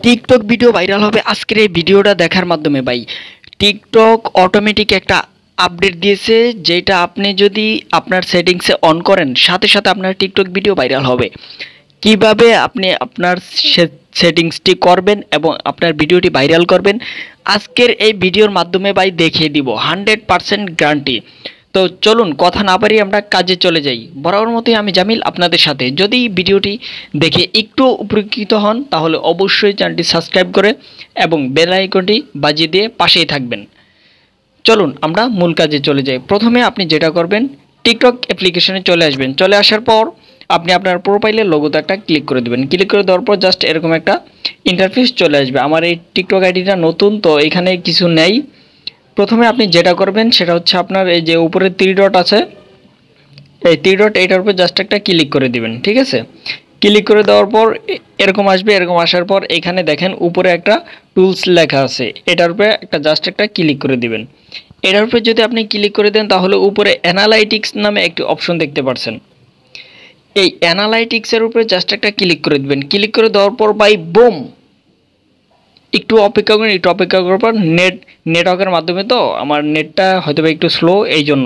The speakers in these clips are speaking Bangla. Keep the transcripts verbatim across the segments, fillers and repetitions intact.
টিকটক ভিডিও ভাইরাল হবে আজকের এই ভিডিওটা দেখার মাধ্যমে। ভাই টিকটক অটোমেটিক একটা আপডেট দিয়েছে, যেটা আপনি যদি আপনার সেটিংসে অন করেন সাথে সাথে আপনার টিকটক ভিডিও ভাইরাল হবে। কিভাবে আপনি আপনার সেটিংসটি করবেন এবং আপনার ভিডিওটি ভাইরাল করবেন আজকের এই ভিডিওর মাধ্যমে ভাই দেখিয়ে দিব, হান্ড্রেড পারসেন্ট গ্যারান্টি। তো চলুন কথা না পারি আমরা কাজে চলে যাই। বরাবর মতোই আমি জামিল আপনাদের সাথে। যদি ভিডিওটি দেখে একটু উপকৃত হন তাহলে অবশ্যই চ্যানেলটি সাবস্ক্রাইব করে এবং বেল আইকনটি বাজিয়ে দিয়ে পাশেই থাকবেন। চলুন আমরা মূল কাজে চলে যাই। প্রথমে আপনি যেটা করবেন, টিকটক অ্যাপ্লিকেশনে চলে আসবেন। চলে আসার পর আপনি আপনার প্রোফাইলের লোগোতে একটা ক্লিক করে দেবেন। ক্লিক করে দেওয়ার পর জাস্ট এরকম একটা ইন্টারফেস চলে আসবে। আমার এই টিকটক আইডিটা নতুন, তো এখানে কিছু নেই। প্রথমে আপনি যেটা করবেন সেটা হচ্ছে আপনার এই যে উপরে থ্রি ডট আছে, এই থ্রি ডট এইটার উপর জাস্ট একটা ক্লিক করে দিবেন। ঠিক আছে, ক্লিক করে দেওয়ার পর এরকম আসবে। এরকম আসার পর এখানে দেখেন উপরে একটা টুলস লেখা আছে, এটার উপরে একটা জাস্ট একটা ক্লিক করে দিবেন। এটার উপরে যদি আপনি ক্লিক করে দেন তাহলে উপরে অ্যানালাইটিক্স নামে একটি অপশন দেখতে পাচ্ছেন। এই অ্যানালাইটিক্সের উপরে জাস্ট একটা ক্লিক করে দিবেন। ক্লিক করে দেওয়ার পর বাই বুম, একটু অপেক্ষা করেন। একটু অপেক্ষা করার পর নেট নেটওয়ার্কের মাধ্যমে তো আমার নেটটা হয়তো বা একটু স্লো, এই জন্য।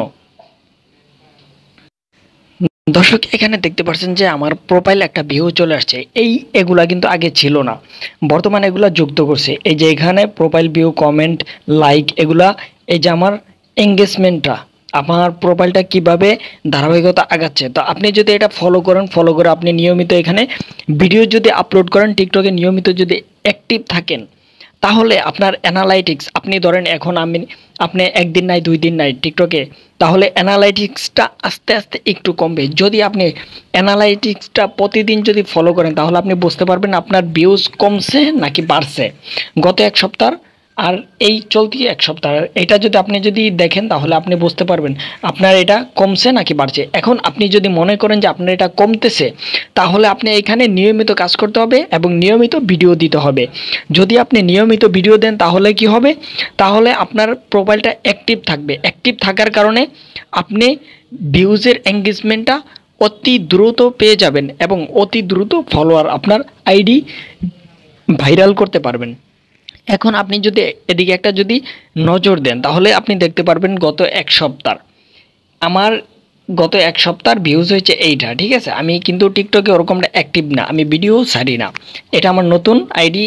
দর্শক এখানে দেখতে পাচ্ছেন যে আমার প্রোফাইল একটা ভিউ চলে আসছে। এই এগুলা কিন্তু আগে ছিল না, বর্তমানে এগুলা যুক্ত করছে। এই যে এখানে প্রোফাইল ভিউ, কমেন্ট, লাইক, এগুলা এই যে আমার এঙ্গেজমেন্টটা, আমার প্রোফাইলটা কিভাবে ধারাবাহিকতা আগাচ্ছে। তো আপনি যদি এটা ফলো করেন, ফলো করে আপনি নিয়মিত এখানে ভিডিও যদি আপলোড করেন, টিকটকে নিয়মিত যদি অ্যাক্টিভ থাকেন, তাহলে আপনার অ্যানালাইটিক্স, আপনি ধরেন এখন আমি আপনি একদিন নাই দুই দিন নাই টিকটকে, তাহলে অ্যানালাইটিক্সটা আস্তে আস্তে একটু কমবে। যদি আপনি অ্যানালাইটিক্সটা প্রতিদিন যদি ফলো করেন তাহলে আপনি বুঝতে পারবেন আপনার ভিউজ কমছে নাকি বাড়ছে গত এক সপ্তাহ আর এই চলতি এক সপ্তাহ। এটা যদি আপনি যদি দেখেন তাহলে আপনি বুঝতে পারবেন আপনার এটা কমছে নাকি বাড়ছে। এখন আপনি যদি মনে করেন যে আপনার এটা কমতেছে, তাহলে আপনি এখানে নিয়মিত কাজ করতে হবে এবং নিয়মিত ভিডিও দিতে হবে। যদি আপনি নিয়মিত ভিডিও দেন তাহলে কি হবে, তাহলে আপনার প্রোফাইলটা অ্যাক্টিভ থাকবে। অ্যাক্টিভ থাকার কারণে আপনি ভিউজের এঙ্গেজমেন্টটা অতি দ্রুত পেয়ে যাবেন এবং অতি দ্রুত ফলোয়ার আপনার আইডি ভাইরাল করতে পারবেন। এখন আপনি যদি এদিকে একটা যদি নজর দেন তাহলে আপনি দেখতে পারবেন গত এক সপ্তাহ আমার গত এক সপ্তাহ ভিউজ হয়েছে এইটা। ঠিক আছে, আমি কিন্তু টিকটকে ওরকমটা অ্যাক্টিভ না, আমি ভিডিও ছাড়ি না। এটা আমার নতুন আইডি,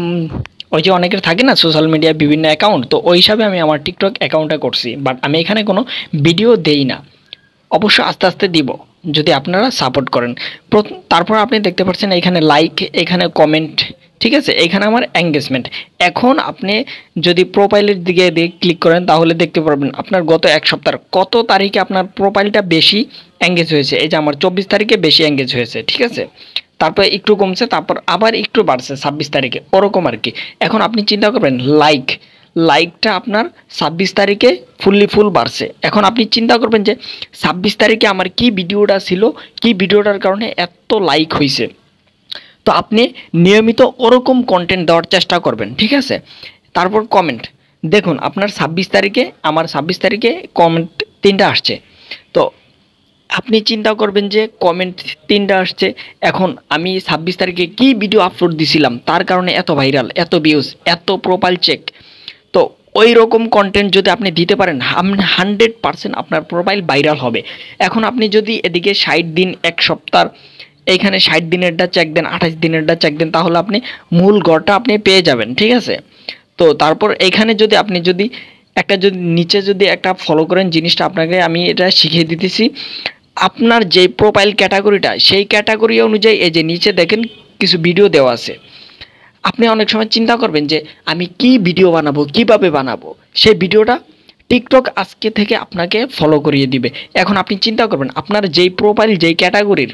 ওই যে অনেকের থাকে না সোশ্যাল মিডিয়ায় বিভিন্ন অ্যাকাউন্ট, তো ওই হিসাবে আমি আমার টিকটক অ্যাকাউন্টটা করছি, বাট আমি এখানে কোনো ভিডিও দেই না। অবশ্য আস্তে আস্তে দিব যদি আপনারা সাপোর্ট করেন। তারপর আপনি দেখতে পাচ্ছেন এখানে লাইক, এখানে কমেন্ট, ঠিক আছে, এখানে আমার এঙ্গেজমেন্ট। এখন আপনি যদি প্রোফাইলের দিকে দিয়ে ক্লিক করেন তাহলে দেখতে পারবেন আপনার গত এক সপ্তাহ কত তারিখে আপনার প্রোফাইলটা বেশি এঙ্গেজ হয়েছে। এই যে আমার চব্বিশ তারিখে বেশি এঙ্গেজ হয়েছে, ঠিক আছে, তারপর একটু কমছে, তারপর আবার একটু বাড়ছে ছাব্বিশ তারিখে, ওরকম আর কি। এখন আপনি চিন্তা করবেন লাইক লাইকটা আপনার ছাব্বিশ তারিখে ফুললি ফুল বাড়ছে। এখন আপনি চিন্তা করবেন যে ছাব্বিশ তারিখে আমার কি ভিডিওটা ছিল, কি ভিডিওটার কারণে এত লাইক হয়েছে। তো আপনি নিয়মিত ওরকম কন্টেন্ট দেওয়ার চেষ্টা করবেন, ঠিক আছে। তারপর কমেন্ট দেখুন, আপনার ছাব্বিশ তারিখে আমার ছাব্বিশ তারিখে কমেন্ট তিনটা আসছে। তো আপনি চিন্তা করবেন যে কমেন্ট তিনটা আসছে, এখন আমি ছাব্বিশ তারিখে কি ভিডিও আপলোড দিছিলাম তার কারণে এত ভাইরাল, এত ভিউজ, এত প্রোফাইল চেক। তো ওই রকম কন্টেন্ট যদি আপনি দিতে পারেন হান্ড্রেড পারসেন্ট আপনার প্রোফাইল ভাইরাল হবে। এখন আপনি যদি এদিকে ষাট দিন, এক সপ্তাহ, এইখানে ষাট দিনেরটা চেক দেন, আঠাশ দিনেরটা চেক দেন, তাহলে আপনি মূল গড়টা আপনি পেয়ে যাবেন, ঠিক আছে। তো তারপর এইখানে যদি আপনি যদি একটা যদি নিচে যদি একটা ফলো করেন, জিনিসটা আপনাকে আমি এটা শিখিয়ে দিতেছি। আপনার যে প্রোফাইল ক্যাটাগরিটা, সেই ক্যাটাগরি অনুযায়ী এই যে নিচে দেখেন কিছু ভিডিও দেওয়া আছে। আপনি অনেক সময় চিন্তা করবেন যে আমি কি ভিডিও বানাবো, কিভাবে বানাবো, সেই ভিডিওটা টিকটক আজকে থেকে আপনাকে ফলো করিয়ে দিবে। এখন আপনি চিন্তা করবেন আপনার যেই প্রোফাইল যেই ক্যাটাগরির,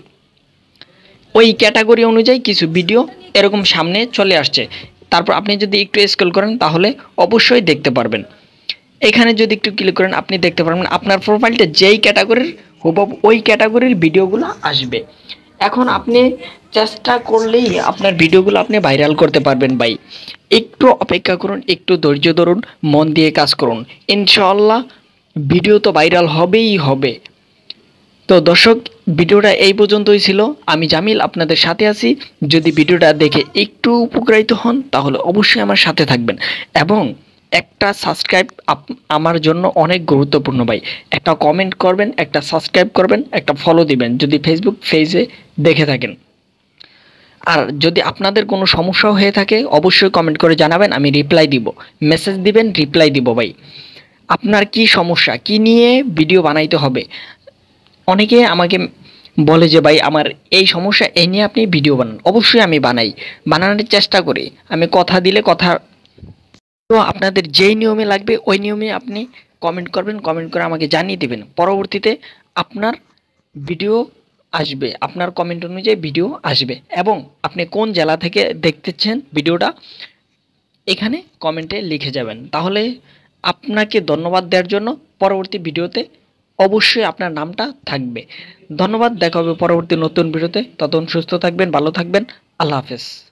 ওই ক্যাটাগরি অনুযায়ী কিছু ভিডিও এরকম সামনে চলে আসছে। তারপর আপনি যদি একটু স্ক্রল করেন তাহলে অবশ্যই দেখতে পারবেন। এখানে যদি একটু ক্লিক করেন আপনি দেখতে পারবেন আপনার প্রোফাইলটা যেই ক্যাটাগরির হুবহু ওই ক্যাটাগরির ভিডিওগুলো আসবে। এখন আপনি চেষ্টা করলেই আপনার ভিডিওগুলো আপনি ভাইরাল করতে পারবেন ভাই। একটু অপেক্ষা করুন, একটু ধৈর্য ধরুন, মন দিয়ে কাজ করুন, ইনশাআল্লাহ ভিডিও তো ভাইরাল হবেই হবে। তো দর্শক ভিডিওটা এই পর্যন্তই ছিল। আমি জামিল আপনাদের সাথে আছি। যদি ভিডিওটা দেখে একটু উপকৃত হন তাহলে অবশ্যই আমার সাথে থাকবেন এবং একটা সাবস্ক্রাইব আমার জন্য অনেক গুরুত্বপূর্ণ ভাই। একটা কমেন্ট করবেন, একটা সাবস্ক্রাইব করবেন, একটা ফলো দিবেন যদি ফেসবুক পেজে দেখে থাকেন। আর যদি আপনাদের কোনো সমস্যাও হয়ে থাকে অবশ্যই কমেন্ট করে জানাবেন, আমি রিপ্লাই দিব। মেসেজ দিবেন, রিপ্লাই দিব ভাই। আপনার কি সমস্যা, কি নিয়ে ভিডিও বানাইতে হবে? অনেকে আমাকে বলে যে ভাই আমার এই সমস্যা, এই নিয়ে আপনি ভিডিও বানান। অবশ্যই আমি বানাই, বানানোর চেষ্টা করি। আমি কথা দিলে কথা। তো আপনাদের যেই নিয়মে লাগবে ওই নিয়মে আপনি কমেন্ট করবেন, কমেন্ট করে আমাকে জানিয়ে দেবেন। পরবর্তীতে আপনার ভিডিও আসবে, আপনার কমেন্ট অনুযায়ী ভিডিও আসবে। এবং আপনি কোন জেলা থেকে দেখতেছেন ভিডিওটা এখানে কমেন্টে লিখে যাবেন। তাহলে আপনাকে ধন্যবাদ দেওয়ার জন্য পরবর্তী ভিডিওতে অবশ্যই আপনার নামটা থাকবে। ধন্যবাদ, দেখা হবে পরবর্তী নতুন ভিডিওতে। ততক্ষণ সুস্থ থাকবেন, ভালো থাকবেন। আল্লাহ হাফেজ।